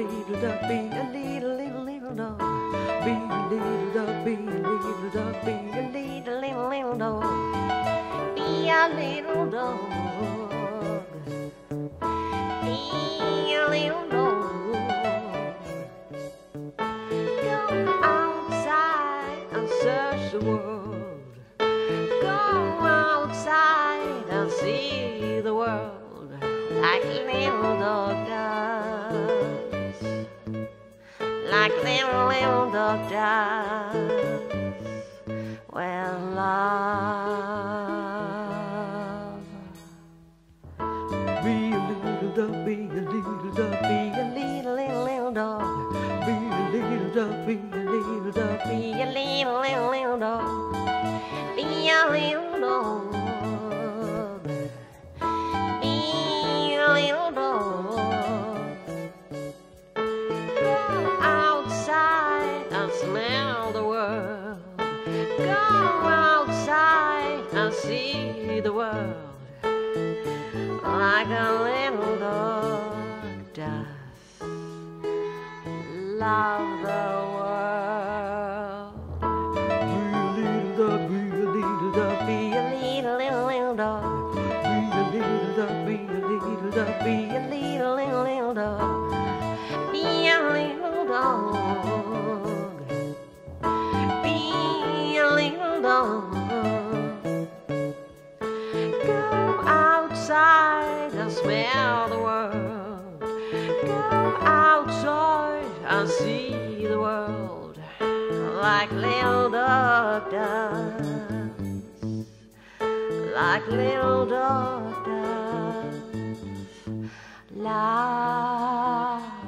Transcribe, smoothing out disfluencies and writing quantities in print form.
little dog, be a little dog. Be a little dog, be a little dog, be a little dog. Be a little dog. Be a little dog. Go outside and search the world. Go outside and see the world like little dog does. Like little dog does. Well, love. Be a little dog, be a little dog, be a little dog. Be a little dog, be a little dog, be a little dog. Be a little dog. Be a little dog. Go outside and smell the world. Go outside and see the world like a little dog does. Love the world. Be a little dog, be a little dog, be a little dog. Be a little dog, be a little dog, be a little dog. Be a little dog. Go outside and smell the world. Go outside and see the world like little dog does. Like little dog does. Love.